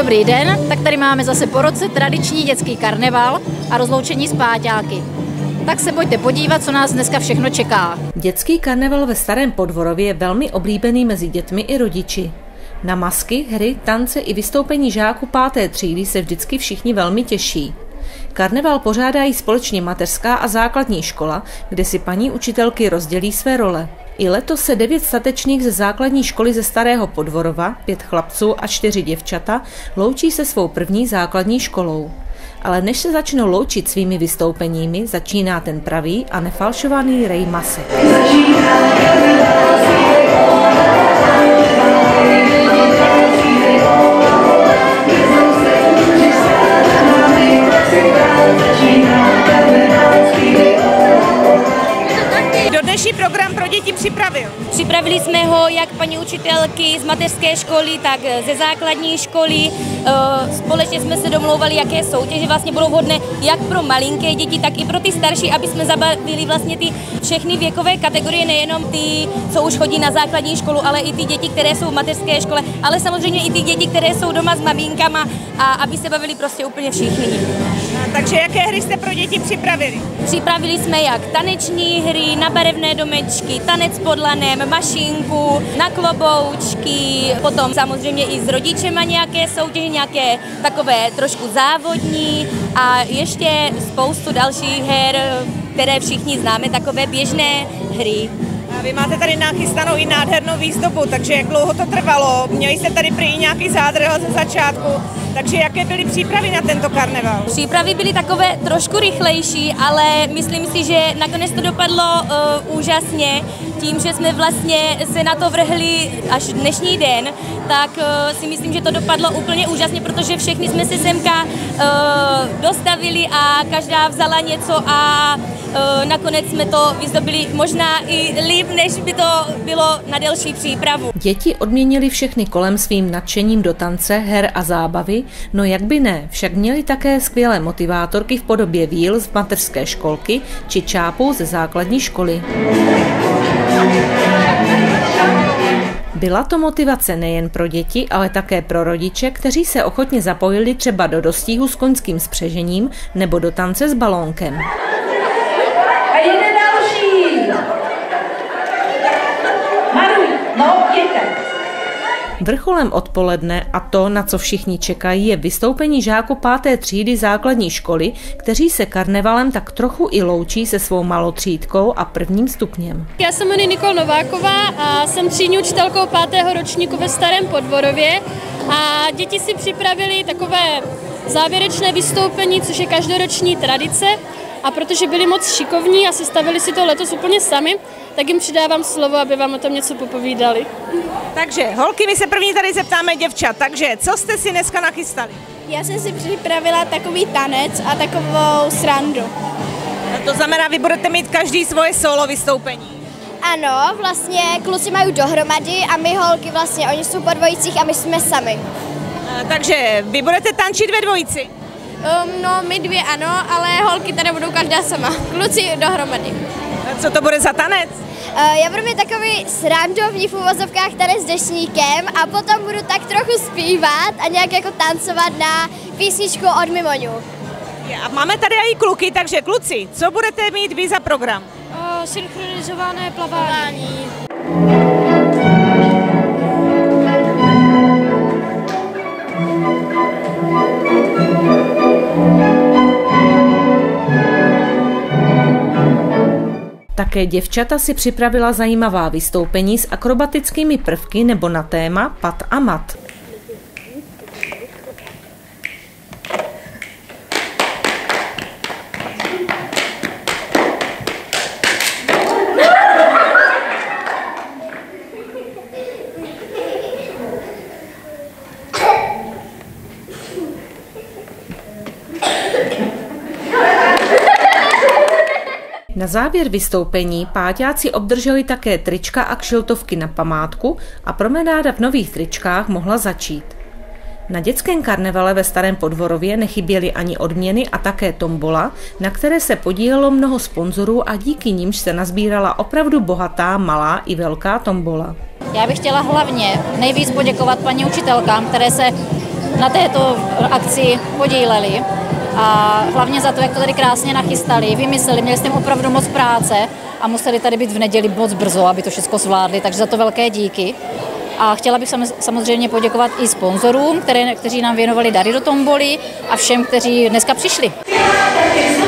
Dobrý den, tak tady máme zase po roce tradiční dětský karneval a rozloučení s páťáky. Tak se pojďte podívat, co nás dneska všechno čeká. Dětský karneval ve Starém Podvorově je velmi oblíbený mezi dětmi i rodiči. Na masky, hry, tance i vystoupení žáků 5. třídy se vždycky všichni velmi těší. Karneval pořádají společně mateřská a základní škola, kde si paní učitelky rozdělí své role. I letos se 9 statečných ze základní školy ze Starého Podvorova, 5 chlapců a 4 děvčata, loučí se svou první základní školou. Ale než se začnou loučit svými vystoupeními, začíná ten pravý a nefalšovaný rej masek. Dnešní program pro děti připravil. Připravili jsme ho jak paní učitelky z mateřské školy, tak ze základní školy. Společně jsme se domlouvali, jaké soutěže vlastně budou vhodné jak pro malinké děti, tak i pro ty starší, aby jsme zabavili vlastně ty všechny věkové kategorie, nejenom ty, co už chodí na základní školu, ale i ty děti, které jsou v mateřské škole, ale samozřejmě i ty děti, které jsou doma s maminkama, a aby se bavili prostě úplně všichni. Takže jaké hry jste pro děti připravili? Připravili jsme jak taneční hry, na barevné domečky, tanec pod lanem, mašinku, na kloboučky, potom samozřejmě i s rodičema nějaké soutěže, nějaké takové trošku závodní a ještě spoustu dalších her, které všichni známe, takové běžné hry. A vy máte tady nachystanou i nádhernou výzdobu, takže jak dlouho to trvalo? Měli jste tady prý nějaký zádrhel ze začátku, takže jaké byly přípravy na tento karneval? Přípravy byly takové trošku rychlejší, ale myslím si, že nakonec to dopadlo úžasně. Tím, že jsme vlastně se na to vrhli až dnešní den, tak si myslím, že to dopadlo úplně úžasně, protože všichni jsme se semka dostavili a každá vzala něco a nakonec jsme to vyzdobili možná i líp, než by to bylo na delší přípravu. Děti odměnili všechny kolem svým nadšením do tance, her a zábavy, no jak by ne, však měli také skvělé motivátorky v podobě víl z mateřské školky či čápů ze základní školy. Byla to motivace nejen pro děti, ale také pro rodiče, kteří se ochotně zapojili třeba do dostihu s koňským spřežením nebo do tance s balónkem. A jeden další! Maruj, no, jděte! Vrcholem odpoledne a to, na co všichni čekají, je vystoupení žáků 5. třídy základní školy, kteří se karnevalem tak trochu i loučí se svou malotřídkou a 1. stupněm. Já se jmenuji Nikol Nováková a jsem třídní učitelkou 5. ročníku ve Starém Podvorově a děti si připravili takové závěrečné vystoupení, což je každoroční tradice, a protože byli moc šikovní a sestavili si to letos úplně sami, tak jim přidávám slovo, aby vám o tom něco popovídali. Takže holky, my se první tady zeptáme děvčat, takže co jste si dneska nachystali? Já jsem si připravila takový tanec a takovou srandu. A to znamená, vy budete mít každý svoje solo vystoupení? Ano, vlastně kluci mají dohromady a my holky vlastně, oni jsou po dvojicích a my jsme sami. Takže vy budete tančit ve dvojici? No, my dvě ano, ale holky tady budou každá sama, kluci dohromady. A co to bude za tanec? Já budu mít takový srandovní v uvozovkách tanec s dešníkem a potom budu tak trochu zpívat a nějak jako tancovat na písničku od Mimoňů. A máme tady i kluky, takže kluci, co budete mít vy za program? Synchronizované plavání. Také děvčata si připravila zajímavá vystoupení s akrobatickými prvky nebo na téma pat a mat. Na závěr vystoupení páťáci obdrželi také trička a kšiltovky na památku a promenáda v nových tričkách mohla začít. Na dětském karnevale ve Starém Podvorově nechyběly ani odměny a také tombola, na které se podílelo mnoho sponzorů a díky nimž se nazbírala opravdu bohatá, malá i velká tombola. Já bych chtěla hlavně nejvíc poděkovat paní učitelkám, které se na této akci podíleli a hlavně za to, jak to tady krásně nachystali, vymysleli, měli s tím opravdu moc práce a museli tady být v neděli moc brzo, aby to všechno zvládli, takže za to velké díky. A chtěla bych samozřejmě poděkovat i sponzorům, kteří nám věnovali dary do tomboly a všem, kteří dneska přišli.